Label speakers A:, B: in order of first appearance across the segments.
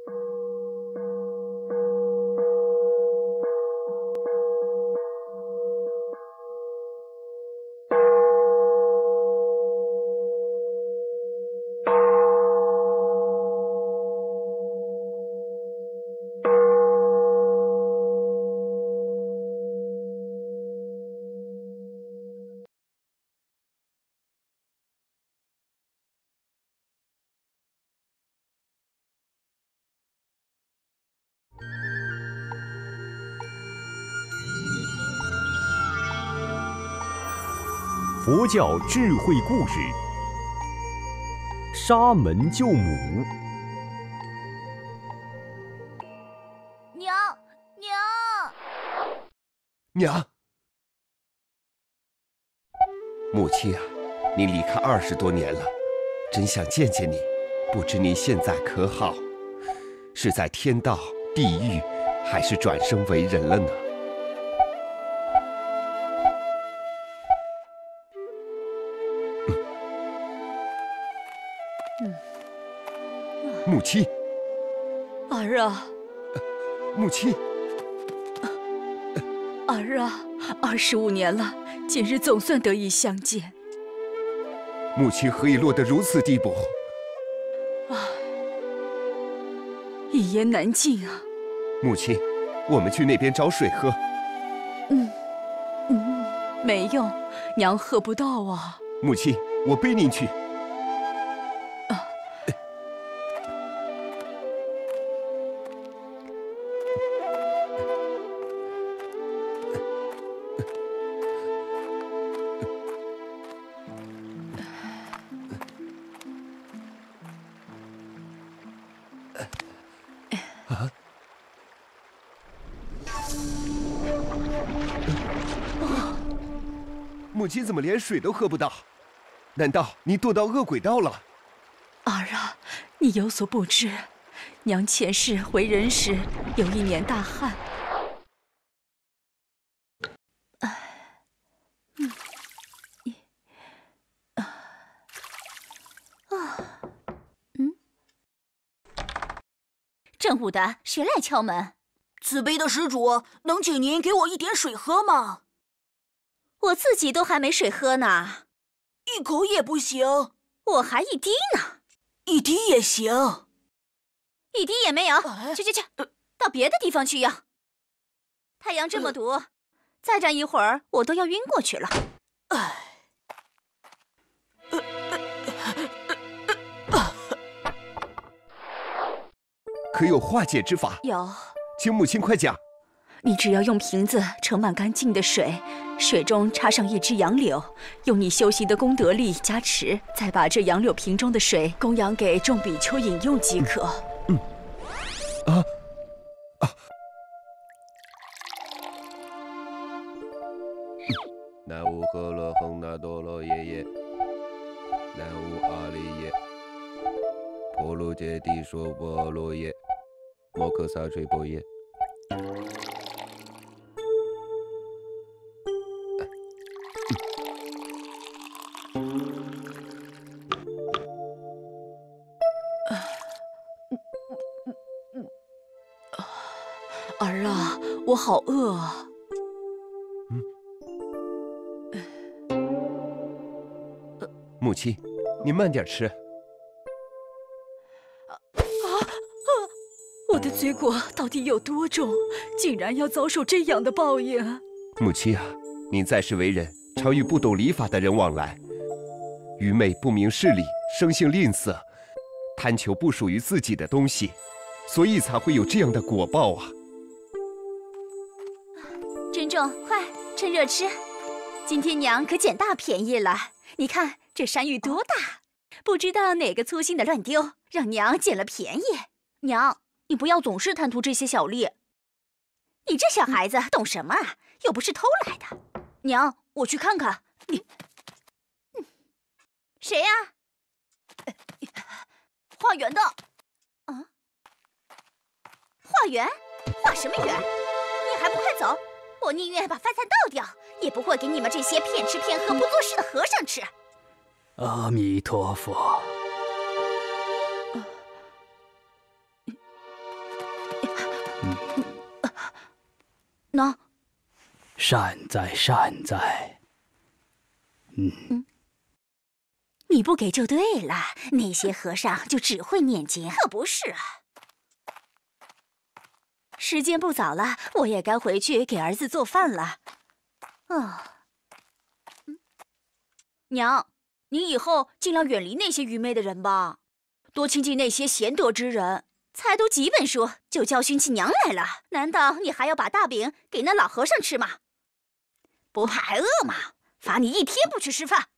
A: 佛教智慧故事：沙门救母。
B: 娘，母亲啊，你离开20多年了，真想见见你，不知你现在可好？是在天道、地狱，还是转生为人了呢？母亲，
C: 儿啊，
B: 母亲，
C: 儿啊，25年了，今日总算得以相见。
B: 母亲何以落得如此地步？
C: 一言难尽啊！
B: 母亲，我们去那边找水喝。
C: 没用，娘喝不到啊。
B: 母亲，我背您去。母亲怎么连水都喝不到？难道你堕到恶鬼道了？
C: 儿啊，你有所不知，娘前世为人时有一年大旱。
D: 正午的，谁来敲门？
E: 慈悲的施主，能请您给我一点水喝吗？
D: 我自己都还没水喝呢，
E: 一口也不行。
D: 我还一滴呢。
E: 一滴也行。
D: 一滴也没有。去，到别的地方去要。太阳这么毒，再站一会儿我都要晕过去了。
B: 可有化解之法？
C: 有，
B: 请母亲快讲。
C: 你只要用瓶子盛满干净的水，水中插上一支杨柳，用你修习的功德力加持，再把这杨柳瓶中的水供养给众比丘饮用即可。
B: 南无喝罗恒那多罗耶耶，南无阿利耶，婆罗揭谛说波罗耶，摩诃萨吹波耶。
C: 儿啊，我好饿啊！
B: 母亲，你慢点吃。
C: 我的罪过到底有多重，竟然要遭受这样的报应？
B: 母亲啊，您在世为人，常与不懂礼法的人往来，愚昧不明事理，生性吝啬，贪求不属于自己的东西，所以才会有这样的果报啊！
D: 珍重，快趁热吃。今天娘可捡大便宜了，你看这山芋多大，不知道哪个粗心的乱丢，让娘捡了便宜。娘，你不要总是贪图这些小利。你这小孩子懂什么啊？又不是偷来的。娘，我去看看。谁呀？
E: 化缘的。
D: 化缘？化什么缘？你还不快走！我宁愿把饭菜倒掉，也不会给你们这些骗吃骗喝不做事的和尚吃。
F: 阿弥陀佛。 善哉善哉。
D: 你不给就对了，那些和尚就只会念经，可不是啊。时间不早了，我也该回去给儿子做饭了。娘，你以后尽量远离那些愚昧的人吧，多亲近那些贤德之人。才读几本书就教训起娘来了，难道你还要把大饼给那老和尚吃吗？不怕挨饿吗？罚你1天不去吃饭。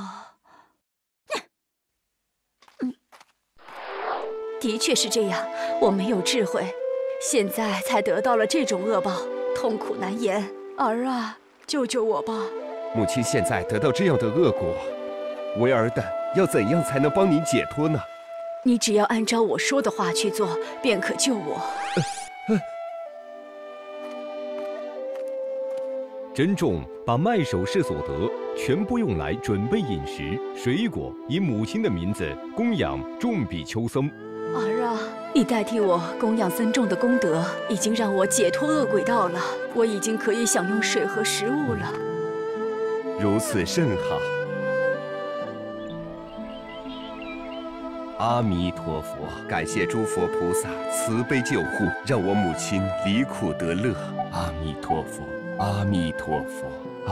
C: 的确是这样，我没有智慧，现在才得到了这种恶报，痛苦难言。儿啊，救救我吧！
B: 母亲现在得到这样的恶果，为儿的要怎样才能帮您解脱呢？
C: 你只要按照我说的话去做，便可救我。
A: 珍重把卖首饰所得全部用来准备饮食、水果，以母亲的名字供养众比丘僧。
C: 儿啊，你代替我供养僧众的功德，已经让我解脱恶鬼道了。我已经可以享用水和食物了。
B: 如此甚好。阿弥陀佛，感谢诸佛菩萨慈悲救护，让我母亲离苦得乐。阿弥陀佛，阿弥陀佛啊！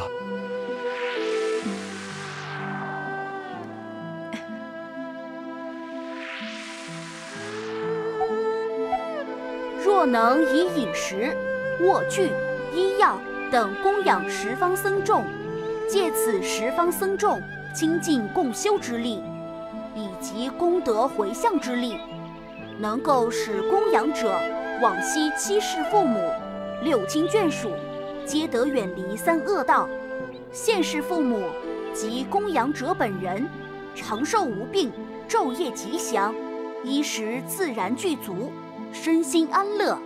G: 若能以饮食、卧具、医药等供养十方僧众，借此十方僧众清净共修之力，以及功德回向之力，能够使供养者往昔七世父母、六亲眷属皆得远离三恶道，现世父母及供养者本人长寿无病，昼夜吉祥，衣食自然具足，身心安乐。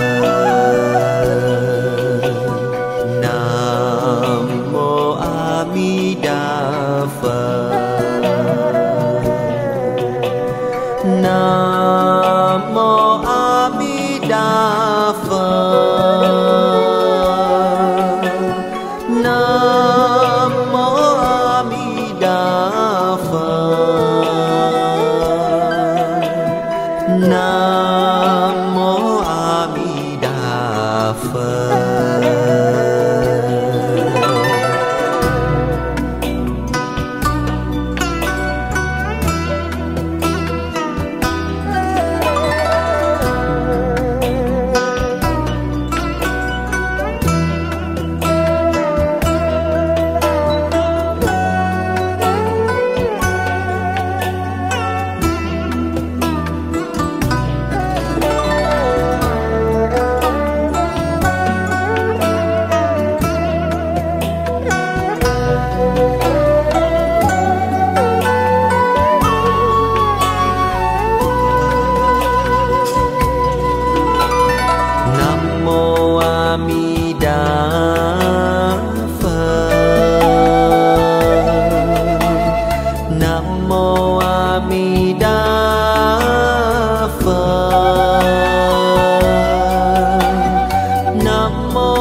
H: 阿南无